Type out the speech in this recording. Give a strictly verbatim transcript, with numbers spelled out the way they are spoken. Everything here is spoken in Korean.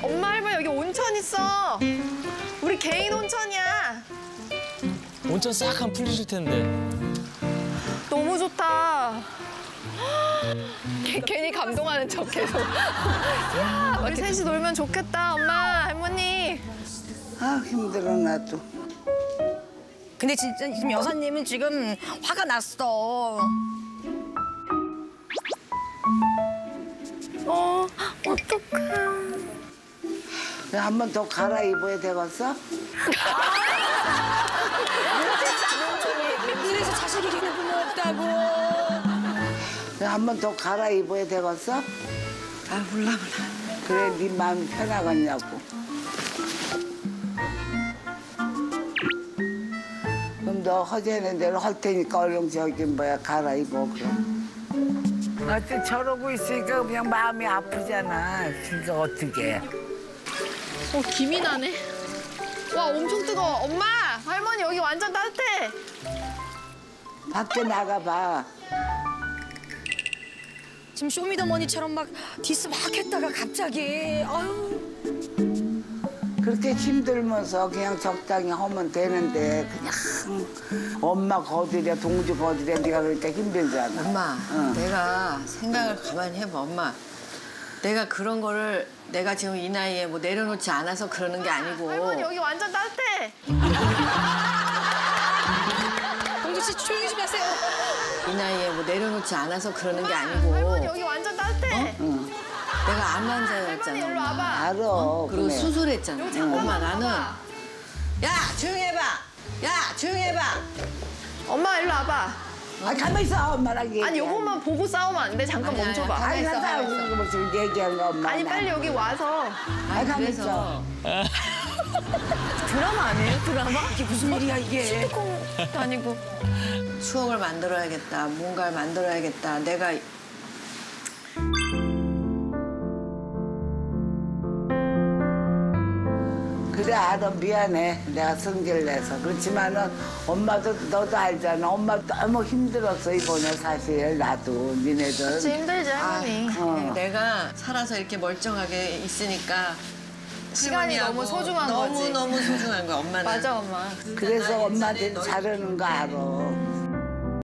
엄마 할머니 여기 온천 있어. 우리 개인 온천이야. 온천 싹 하면 풀리실 텐데. 너무 좋다. 괜히 감동하는 척 계속. 야, 우리 셋이 놀면 좋겠다, 엄마, 할머니. 아, 힘들어, 나도. 근데 진짜 지금 여사님은 지금 화가 났어. 어, 어떡해. 한 번 더 갈아입어야 되겠어? 이래서 자식 이기는 부모 없다고. 한 번 더 갈아입어야 되겠어? 아 몰라 몰라. 그래, 네 마음이 편하겠냐고. 그럼 너 허전한 대로 할 테니까 얼른 저기 뭐야 갈아입어 그럼. 어째 저러고 있으니까 그냥 마음이 아프잖아. 진짜 어떻게? 어, 김이 나네. 와, 엄청 뜨거워. 엄마, 할머니 여기 완전 따뜻해. 밖에 나가봐. 지금 쇼미더머니처럼 막 디스 막 했다가 갑자기 아유. 그렇게 힘들면서 그냥 적당히 하면 되는데 그냥 엄마 거들여 동주 거들여 네가 그러니까 힘들잖아. 엄마, 응. 내가 생각을 가만히 해봐, 엄마. 내가 그런 거를 내가 지금 이 나이에 뭐 내려놓지 않아서 그러는 게 아니고. 할머니 여기 완전 따뜻해. 동주 씨 조용히 좀 하세요. 이 나이에 뭐 내려놓지 않아서 그러는 게 아니고. 할머니 여기 완전 따뜻해. 응. 내가 암 할머니 환자였잖아, 일로 엄마. 와봐. 알아. 그리고 그래. 수술했잖아. 잠깐만 엄마, 나는. 봐봐. 야, 조용히 해봐. 야, 조용히 해봐. 엄마 일로 와봐. 아 가만 있어 엄마랑 얘기. 아니 요것만 보고 싸우면 안 돼. 잠깐 아니, 멈춰봐. 아니, 아니 가만히 있어, 나다 가만히 있어. 우리 뭐 지금 얘기한 거 엄마. 아니 빨리 여기 와서. 아니 가만 그래서 있어. 드라마 아니에요? 드라마? 이게 무슨 일이야 이게. 시트콤도 아니고. 추억을 만들어야겠다. 뭔가를 만들어야겠다. 내가 그래 알아 미안해 내가 성질 내서 그렇지만은 엄마도 너도 알잖아 엄마 너무 힘들었어 이번에 사실 나도 니네들. 진짜 힘들지 할머니. 어. 내가 살아서 이렇게 멀쩡하게 있으니까 시간이 할머니하고 너무 소중한 너무, 거지. 너무 소중한 거야, 엄마는. 맞아 엄마. 그래서 엄마한테 잘하는 거 알아.